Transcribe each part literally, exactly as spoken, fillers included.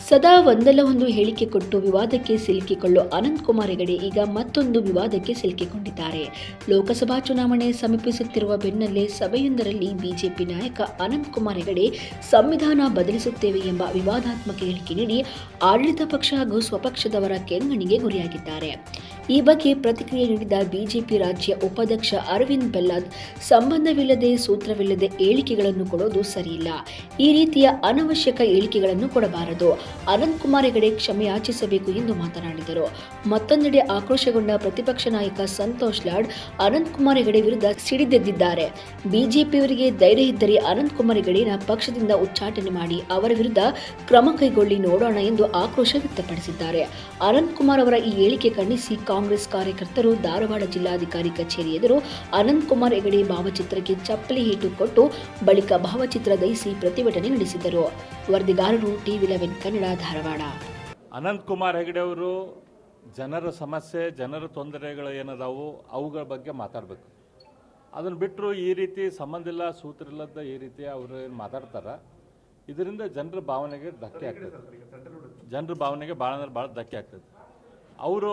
ಸದಾ ಒಂದಲ್ಲ ಒಂದು ಹೇಳಿಕೆ ಕೊಟ್ಟು ವಿವಾದಕ್ಕೆ ಸಿಲುಕಿಕೊಳ್ಳೋ ಅನಂತಕುಮಾರ್ ಹೆಗಡೆ ಈಗ ಮತ್ತೊಂದು ವಿವಾದಕ್ಕೆ ಸಿಲುಕಿಕೊಂಡಿದ್ದಾರೆ. ಲೋಕಸಭಾ ಚುನಾವಣೆ ಸಮೀಪಿಸುತ್ತಿರುವ ಬೆನ್ನಲ್ಲೇ ಸಭೆಯೊಂದರಲ್ಲಿ ಬಿಜೆಪಿ ನಾಯಕ ಅನಂತಕುಮಾರ್ ಹೆಗಡೆ ಸಂವಿಧಾನ ಬದಲಿಸುತ್ತೇವೆ ಎಂಬ ವಿವಾದಾತ್ಮಕ ಹೇಳಿಕೆ ನೀಡಿ ಆಡಳಿತ ಪಕ್ಷ ಹಾಗೂ ಸ್ವಪಕ್ಷದವರ ಕೆಂಗಣ್ಣಿಗೆ ಗುರಿಯಾಗಿದ್ದಾರೆ. ಈ ಬಗ್ಗೆ ಪ್ರತಿಕ್ರಿಯೆ ನೀಡಿದ ಬಿಜೆಪಿ ರಾಜ್ಯ ಉಪಾಧ್ಯಕ್ಷ ಅರವಿಂದ್ ಬೆಲ್ಲದ್, ಸಂಬಂಧವಿಲ್ಲದೆ ಸೂತ್ರವಿಲ್ಲದೆ ಹೇಳಿಕೆಗಳನ್ನು ಕೊಡೋದು ಸರಿಯಿಲ್ಲ. ಈ ರೀತಿಯ ಅನವಶ್ಯಕ ಹೇಳಿಕೆಗಳನ್ನು ಕೊಡಬಾರದು. ಅನಂತಕುಮಾರ್ ಹೆಗಡೆ ಕ್ಷಮೆ ಯಾಚಿಸಬೇಕು ಎಂದು ಮಾತನಾಡಿದರು. ಮತ್ತೊಂದೆಡೆ ಆಕ್ರೋಶಗೊಂಡ ಪ್ರತಿಪಕ್ಷ ನಾಯಕ ಸಂತೋಷ್ ಲಾಡ್ ಅನಂತಕುಮಾರ್ ಹೆಗಡೆ ವಿರುದ್ಧ ಸಿಡಿದೆದ್ದಿದ್ದಾರೆ. ಬಿಜೆಪಿಯವರಿಗೆ ಧೈರ್ಯ ಇದ್ದರೆ ಅನಂತಕುಮಾರ್ ಹೆಗಡೆನ ಪಕ್ಷದಿಂದ ಉಚ್ಚಾಟನೆ ಮಾಡಿ ಅವರ ವಿರುದ್ಧ ಕ್ರಮ ಕೈಗೊಳ್ಳಿ ನೋಡೋಣ ಎಂದು ಆಕ್ರೋಶ ವ್ಯಕ್ತಪಡಿಸಿದ್ದಾರೆ. ಅನಂತಕುಮಾರ್ ಅವರ ಈ ಹೇಳಿಕೆ ಖಂಡಿಸಿ ಕಾಂಗ್ರೆಸ್ ಕಾರ್ಯಕರ್ತರು ಧಾರವಾಡ ಜಿಲ್ಲಾಧಿಕಾರಿ ಕಚೇರಿ ಎದುರು ಅನಂತಕುಮಾರ್ ಹೆಗಡೆ ಭಾವಚಿತ್ರಕ್ಕೆ ಚಪ್ಪಲಿ ಏಟು ಕೊಟ್ಟು ಬಳಿಕ ಭಾವಚಿತ್ರ ದಹಿಸಿ ಪ್ರತಿಭಟನೆ ನಡೆಸಿದರು. ವರದಿಗಾರರು ಟಿವಿ ಲೆವೆನ್ ಕನ್ನಡ, ಧಾರವಾಡ. ಅನಂತಕುಮಾರ್ ಹೆಗಡೆ ಅವರು ಜನರ ಸಮಸ್ಯೆ, ಜನರ ತೊಂದರೆಗಳು ಏನದಾವು ಅವುಗಳ ಬಗ್ಗೆ ಮಾತಾಡಬೇಕು. ಅದನ್ನು ಬಿಟ್ಟರು ಈ ರೀತಿ ಸಂಬಂಧ ಇಲ್ಲ, ಸೂತ್ರ ಇಲ್ಲದ ಈ ರೀತಿ ಅವರು ಏನು ಮಾತಾಡ್ತಾರೆ, ಇದರಿಂದ ಜನರ ಭಾವನೆಗೆ ಧಕ್ಕೆ ಆಗ್ತದೆ. ಜನರ ಭಾವನೆಗೆ ಭಾಳ ಅಂದ್ರೆ ಭಾಳ ಧಕ್ಕೆ ಆಗ್ತದೆ. ಅವರು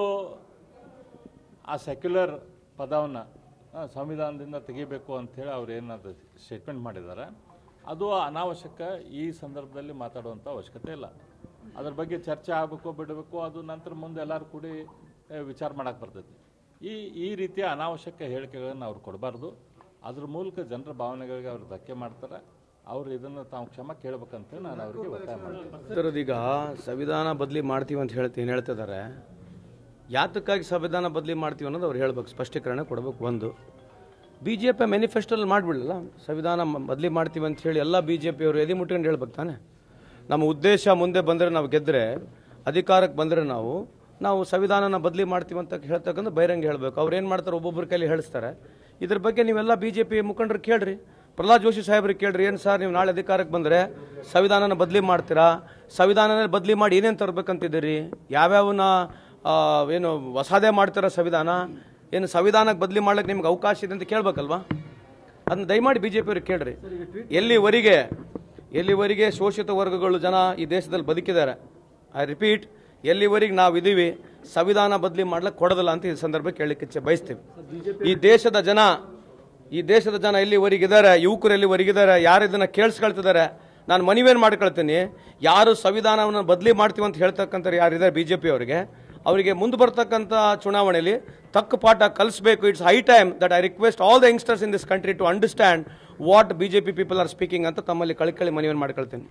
ಆ ಸೆಕ್ಯುಲರ್ ಪದವನ್ನು ಸಂವಿಧಾನದಿಂದ ತೆಗಿಬೇಕು ಅಂಥೇಳಿ ಅವ್ರು ಏನಾದ್ರು ಸ್ಟೇಟ್ಮೆಂಟ್ ಮಾಡಿದ್ದಾರೆ, ಅದು ಅನಾವಶ್ಯಕ. ಈ ಸಂದರ್ಭದಲ್ಲಿ ಮಾತಾಡುವಂಥ ಅವಶ್ಯಕತೆ ಇಲ್ಲ. ಅದ್ರ ಬಗ್ಗೆ ಚರ್ಚೆ ಆಗಬೇಕು ಬಿಡಬೇಕು, ಅದು ನಂತರ ಮುಂದೆ ಎಲ್ಲರೂ ಕೂಡಿ ವಿಚಾರ ಮಾಡೋಕ್ಕೆ ಬರ್ತೈತಿ. ಈ ಈ ರೀತಿಯ ಅನಾವಶ್ಯಕ ಹೇಳಿಕೆಗಳನ್ನು ಅವ್ರು ಕೊಡಬಾರ್ದು. ಅದ್ರ ಮೂಲಕ ಜನರ ಭಾವನೆಗಳಿಗೆ ಅವ್ರು ಧಕ್ಕೆ ಮಾಡ್ತಾರೆ. ಅವ್ರು ಇದನ್ನು ತಾವು ಕ್ಷಮ ಕೇಳಬೇಕಂತ ನಾನು ಅವರಿಗೆ ಒತ್ತಾಯ ಮಾಡ್ತೀನಿ. ಈಗ ಸಂವಿಧಾನ ಬದಲಿ ಮಾಡ್ತೀವಿ ಅಂತ ಹೇಳ್ತಿ ಏನು ಹೇಳ್ತಿದ್ದಾರೆ, ಯಾತಕ್ಕಾಗಿ ಸಂವಿಧಾನ ಬದಲಿ ಮಾಡ್ತೀವಿ ಅನ್ನೋದು ಅವ್ರು ಹೇಳ್ಬೇಕು, ಸ್ಪಷ್ಟೀಕರಣ ಕೊಡಬೇಕು. ಒಂದು ಬಿ ಜೆ ಪಿ ಮ್ಯಾನಿಫೆಸ್ಟೋಲ್ಲಿ ಮಾಡಿಬಿಡಲ್ಲ, ಸಂವಿಧಾನ ಬದಲಿ ಮಾಡ್ತೀವಿ ಅಂತ ಹೇಳಿ ಎಲ್ಲ ಬಿ ಜೆ ಪಿಯವರು ಎದೆ ಮುಟ್ಕೊಂಡು ಹೇಳ್ಬೇಕು ತಾನೆ. ನಮ್ಮ ಉದ್ದೇಶ ಮುಂದೆ ಬಂದರೆ, ನಾವು ಗೆದ್ದರೆ, ಅಧಿಕಾರಕ್ಕೆ ಬಂದರೆ ನಾವು ನಾವು ಸಂವಿಧಾನನ ಬದಲಿ ಮಾಡ್ತೀವಿ ಅಂತ ಹೇಳ್ತಕ್ಕಂಥ ಬಹಿರಂಗ ಹೇಳಬೇಕು. ಅವ್ರು ಏನು ಮಾಡ್ತಾರೆ, ಒಬ್ಬೊಬ್ಬರ ಕೈಲಿ ಹೇಳಿಸ್ತಾರೆ. ಇದ್ರ ಬಗ್ಗೆ ನೀವೆಲ್ಲ ಬಿ ಜೆ ಪಿ ಮುಖಂಡರು ಕೇಳ್ರಿ, ಪ್ರಹ್ಲಾದ್ ಜೋಶಿ ಸಾಹೇಬ್ರಿಗೆ ಕೇಳ್ರಿ, ಏನು ಸರ್ ನೀವು ನಾಳೆ ಅಧಿಕಾರಕ್ಕೆ ಬಂದರೆ ಸಂವಿಧಾನನ ಬದಲಿ ಮಾಡ್ತೀರಾ, ಸಂವಿಧಾನನ ಬದಲಿ ಮಾಡಿ ಏನೇನು ತರಬೇಕಂತಿದ್ದೀರಿ, ಯಾವ್ಯಾವನ್ನ ಏನು ಹೊಸದೇ ಮಾಡ್ತೀರಾ, ಸಂವಿಧಾನ ಏನು ಸಂವಿಧಾನಕ್ಕೆ ಬದಲಿ ಮಾಡ್ಲಿಕ್ಕೆ ನಿಮ್ಗೆ ಅವಕಾಶ ಇದೆ ಅಂತ ಕೇಳಬೇಕಲ್ವಾ. ಅದನ್ನ ದಯಮಾಡಿ ಬಿ ಜೆ ಪಿಯವ್ರಿಗೆ ಕೇಳ್ರಿ. ಎಲ್ಲಿವರೆಗೆ ಎಲ್ಲಿವರೆಗೆ ಶೋಷಿತ ವರ್ಗಗಳು ಜನ ಈ ದೇಶದಲ್ಲಿ ಬದುಕಿದ್ದಾರೆ, ಐ ರಿಪೀಟ್, ಎಲ್ಲಿವರೆಗೆ ನಾವು ಇದೀವಿ ಸಂವಿಧಾನ ಬದಲಿ ಮಾಡ್ಲಿಕ್ಕೆ ಕೊಡೋದಿಲ್ಲ ಅಂತ ಈ ಸಂದರ್ಭ ಕೇಳಲಿಕ್ಕೆ ಇಚ್ಛೆ ಬಯಸ್ತೀವಿ. ಈ ದೇಶದ ಜನ ಈ ದೇಶದ ಜನ ಎಲ್ಲಿವರೆಗಿದ್ದಾರೆ, ಯುವಕರು ಎಲ್ಲಿವರೆಗಿದ್ದಾರೆ, ಯಾರು ಇದನ್ನು ಕೇಳಿಸ್ಕೊಳ್ತಿದ್ದಾರೆ, ನಾನು ಮನವಿಯನ್ನು ಮಾಡ್ಕೊಳ್ತೀನಿ. ಯಾರು ಸಂವಿಧಾನವನ್ನು ಬದಲಿ ಮಾಡ್ತೀವಿ ಅಂತ ಹೇಳ್ತಕ್ಕಂಥ ಯಾರಿದ್ದಾರೆ ಬಿ ಜೆ ಪಿ ಅವರಿಗೆ, ಅವರಿಗೆ ಮುಂದೆ ಬರ್ತಕ್ಕಂಥ ಚುನಾವಣೆಯಲ್ಲಿ ತಕ್ಕ ಪಾಠ ಕಲಿಸಬೇಕು. It's high time that I request all the youngsters in this country to understand what BJP people are speaking ಅಂತ ತಮ್ಮಲ್ಲಿ ಕಳಕಳಿ ಮನವಿಯನ್ನು ಮಾಡ್ಕೊಳ್ತೀನಿ.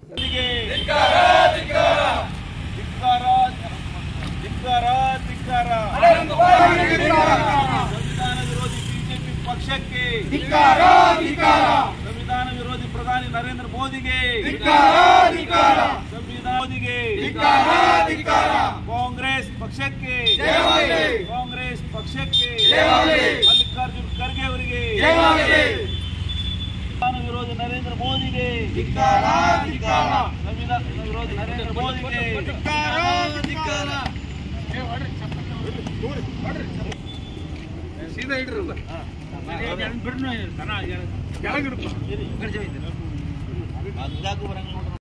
ಪಕ್ಷಕ್ಕೆ ಸಂವಿಧಾನ ವಿರೋಧಿ ಪ್ರಧಾನಿ ನರೇಂದ್ರ ಮೋದಿಗೆ, ಸಂವಿಧಾನ ಮೋದಿಗೆ, ಕಾಂಗ್ರೆಸ್ ಪಕ್ಷಕ್ಕೆ, ಕಾಂಗ್ರೆಸ್ ಪಕ್ಷಕ್ಕೆ, ಮಲ್ಲಿಕಾರ್ಜುನ್ ಖರ್ಗೆ ಅವರಿಗೆ, ಸಂವಿಧಾನ ವಿರೋಧಿ ನರೇಂದ್ರ ಮೋದಿಗೆ, ಸಂವಿಧಾನ ವಿರೋಧಿ ನರೇಂದ್ರ ಮೋದಿಗೆ ಸೀದಾ ಇಡ್ರಲ್ಲ ಬಿಡ್ನು ಕೆಳಗಿಡ್ಕೊ.